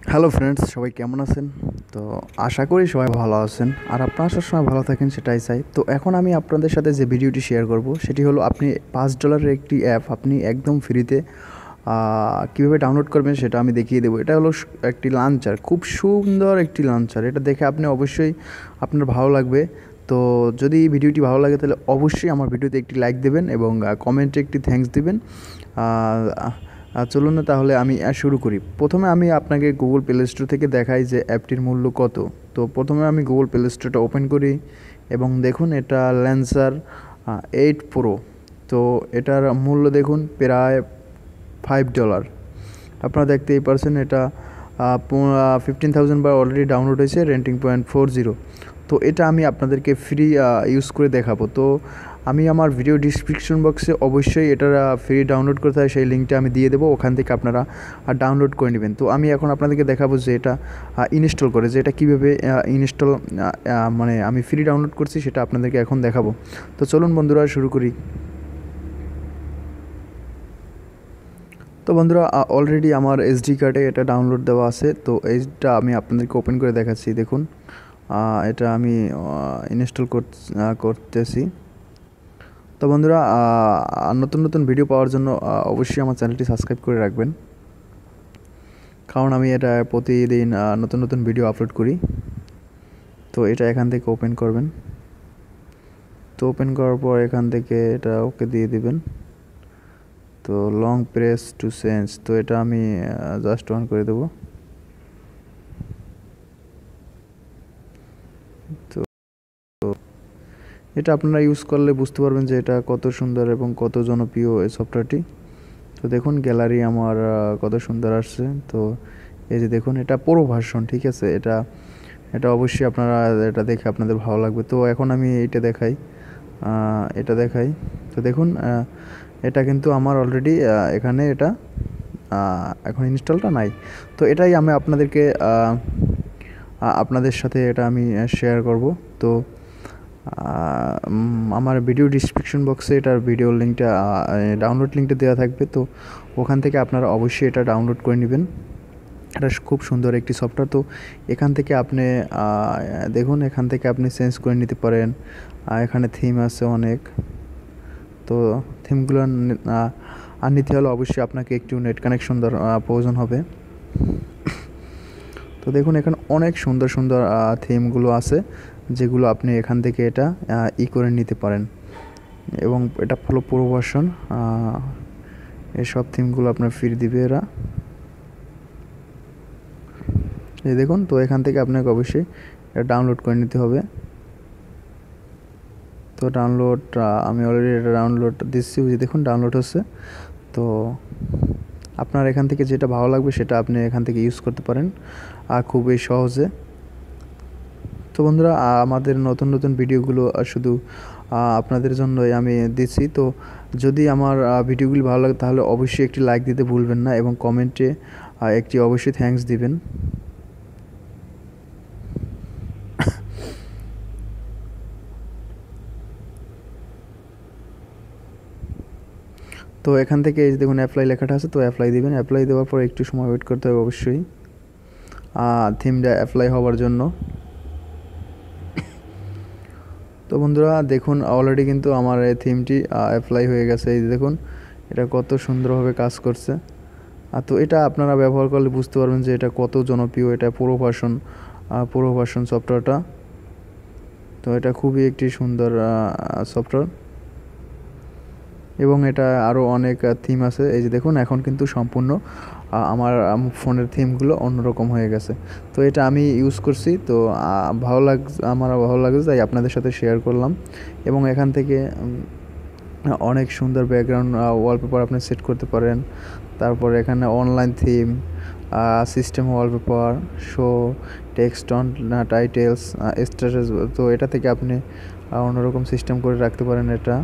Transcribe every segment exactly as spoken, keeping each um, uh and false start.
Hello friends, সবাই কেমন আছেন? তো আশা করি সবাই ভালো আছেন, আর আপনারা সবসময় ভালো থাকেন সেটাই চাই। তো এখন আমি আপনাদের সাথে যে ভিডিওটি শেয়ার করব সেটি হলো আপনি পাঁচ ডলারের একটি অ্যাপ আপনি একদম ফ্রিতে কীভাবে ডাউনলোড করবেন সেটা আমি দেখিয়ে দেবো। এটা হলো একটি লঞ্চার, খুব সুন্দর একটি লঞ্চার। এটা দেখে আপনি অবশ্যই আপনার ভালো লাগবে। তো যদি এই ভিডিওটি ভালো লাগে তাহলে অবশ্যই আমার ভিডিওতে একটি লাইক দেবেন এবং কমেন্টে একটি থ্যাঙ্কস দিবেন। চলুন না তাহলে আমি শুরু করি। প্রথমে আমি আপনাকে গুগল প্লে স্টোর থেকে দেখাই যে অ্যাপটির মূল্য কত। তো প্রথমে আমি গুগল প্লে স্টোরটা ওপেন করি এবং দেখুন এটা ল্যান্সার এইট প্রো। তো এটার মূল্য দেখুন প্রায় ফাইভ ডলার। আপনারা দেখতেই পারছেন এটা ফিফটিন থাউজেন্ড বার অলরেডি ডাউনলোড হয়েছে, রেন্টিং পয়েন্ট ফোর জিরো। তো এটা আমি আপনাদেরকে ফ্রি ইউজ করে দেখাবো। তো আমি আমার ভিডিও ডিসক্রিপশন বক্সে অবশ্যই এটার ফ্রি ডাউনলোড করতে হয় সেই লিঙ্কটা আমি দিয়ে দেবো, ওখান থেকে আপনারা ডাউনলোড করে নেবেন। তো আমি এখন আপনাদেরকে দেখাবো যে এটা ইনস্টল করে, যে এটা কীভাবে ইনস্টল মানে আমি ফ্রি ডাউনলোড করছি সেটা আপনাদেরকে এখন দেখাবো। তো চলুন বন্ধুরা শুরু করি। তো বন্ধুরা অলরেডি আমার এসডি কার্ডে এটা ডাউনলোড দেওয়া আছে। তো এইটা আমি আপনাদেরকে ওপেন করে দেখাচ্ছি। দেখুন এটা আমি ইনস্টল করতেছি। তো বন্ধুরা নতুন নতুন ভিডিও পাওয়ার জন্য অবশ্যই আমার চ্যানেলটি সাবস্ক্রাইব করে রাখবেন, কারণ আমি এটা প্রতিদিন নতুন নতুন ভিডিও আপলোড করি। তো এটা এখান থেকে ওপেন করবেন। তো ওপেন করার পর এখান থেকে এটা ওকে দিয়ে দিবেন। তো লং প্রেস টু চেঞ্জ, তো এটা আমি জাস্ট অন করে দেবো। তো এটা আপনারা ইউজ করলে বুঝতে পারবেন যে এটা কত সুন্দর এবং কত জনপ্রিয় এই সফটওয়্যারটি। তো দেখুন গ্যালারি আমার কত সুন্দর আসছে। তো এই যে দেখুন এটা পুরো ভার্সন, ঠিক আছে। এটা এটা অবশ্যই আপনারা এটা দেখে আপনাদের ভালো লাগবে। তো এখন আমি এইটা দেখাই, এটা দেখাই। তো দেখুন এটা কিন্তু আমার অলরেডি এখানে এটা এখন ইনস্টলটা নাই। তো এটাই আমি আপনাদেরকে আপনাদের সাথে এটা আমি শেয়ার করব। তো আমার ভিডিও ডিসক্রিপশন বক্সে এটার ভিডিও লিঙ্কটা, ডাউনলোড লিঙ্কটা দেওয়া থাকবে। তো ওখান থেকে আপনারা অবশ্যই এটা ডাউনলোড করে নেবেন। এটা খুব সুন্দর একটি সফটওয়্যার। তো এখান থেকে আপনি দেখুন এখান থেকে আপনি চেঞ্জ করে নিতে পারেন। এখানে থিম আছে অনেক। তো থিমগুলো আর নিতে হলে অবশ্যই আপনাকে একটু নেট কানেকশন প্রয়োজন হবে। তো দেখুন এখানে অনেক সুন্দর সুন্দর থিমগুলো আছে, যেগুলো আপনি এখান থেকে এটা ই করে নিতে পারেন, এবং এটা হলো পুরো ভার্সন। এসব থিমগুলো আপনার ফ্রি দিবে এরা। এই দেখুন, তো এখান থেকে আপনাকে অবশ্যই এটা ডাউনলোড করে নিতে হবে। তো ডাউনলোড আমি অলরেডি এটা ডাউনলোড দিচ্ছি, বুঝে দেখুন ডাউনলোড হচ্ছে। তো আপনার এখান থেকে যেটা ভালো লাগবে সেটা আপনি এখান থেকে ইউজ করতে পারেন আর খুবই সহজে। তো বন্ধুরা আমাদের নতুন নতুন ভিডিওগুলো শুধু আপনাদের জন্যই আমি দিচ্ছি। তো যদি আমার ভিডিওগুলি ভালো লাগে তাহলে অবশ্যই একটি লাইক দিতে ভুলবেন না এবং কমেন্টে একটি অবশ্যই থ্যাঙ্কস দিবেন। তো এখান থেকে এই যে দেখুন অ্যাপ্লাই লেখাটা আছে, তো অ্যাপ্লাই দিবেন। অ্যাপ্লাই দেওয়ার পর একটু সময় ওয়েট করতে হবে অবশ্যই থিমটা অ্যাপ্লাই হওয়ার জন্য। তো বন্ধুরা দেখুন অলরেডি কিন্তু আমার এই থিমটি অ্যাপ্লাই হয়ে গেছে। এই দেখুন এটা কত সুন্দরভাবে কাজ করছে। আর তো এটা আপনারা ব্যবহার করলে বুঝতে পারবেন যে এটা কত জনপ্রিয়। এটা পুরো ভার্সন পুরো ভার্সন সফটওয়্যারটা। তো এটা খুবই একটি সুন্দর সফটওয়্যার, এবং এটা আরও অনেক থিম আছে। এই যে দেখুন এখন কিন্তু সম্পূর্ণ আমার ফোনের থিমগুলো অন্যরকম হয়ে গেছে। তো এটা আমি ইউজ করছি, তো ভালো লাগ আমার ভালো লাগছে তাই আপনাদের সাথে শেয়ার করলাম। এবং এখান থেকে অনেক সুন্দর ব্যাকগ্রাউন্ড ওয়ালপেপার আপনি সেট করতে পারেন। তারপর এখানে online theme, system wallpaper, show, text on titles, status. তো এটা থেকে আপনি অন্যরকম সিস্টেম করে রাখতে পারেন এটা।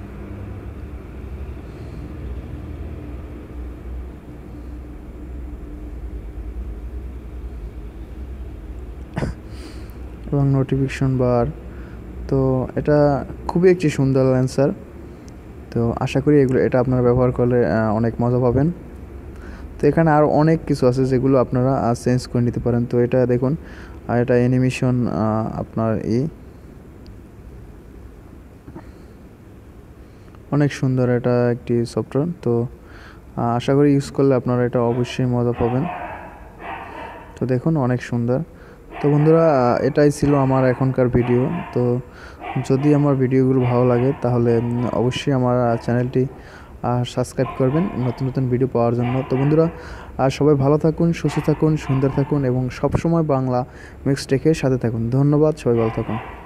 এবং নোটিফিকেশন বার। তো এটা খুবই একটি সুন্দর ল্যান্সার। তো আশা করি এগুলো এটা আপনারা ব্যবহার করলে অনেক মজা পাবেন। তো এখানে আরও অনেক কিছু আছে যেগুলো আপনারা চেঞ্জ করে নিতে পারেন। তো এটা দেখুন, আর এটা অ্যানিমেশন আপনার এই অনেক সুন্দর এটা একটি সফটওয়্যার। তো আশা করি ইউজ করলে আপনারা এটা অবশ্যই মজা পাবেন। তো দেখুন অনেক সুন্দর। তো বন্ধুরা, এটাই ছিল আমার এখনকার ভিডিও। তো যদি আমার ভিডিওগুলো ভালো লাগে তাহলে অবশ্যই আমার চ্যানেলটি সাবস্ক্রাইব করবেন নতুন নতুন ভিডিও পাওয়ার জন্য। তো বন্ধুরা, সবাই ভালো থাকুন, সুস্থ থাকুন, সুন্দর থাকুন এবং সবসময় বাংলা মিক্স টেকের সাথে থাকুন। ধন্যবাদ, সবাই ভালো থাকুন।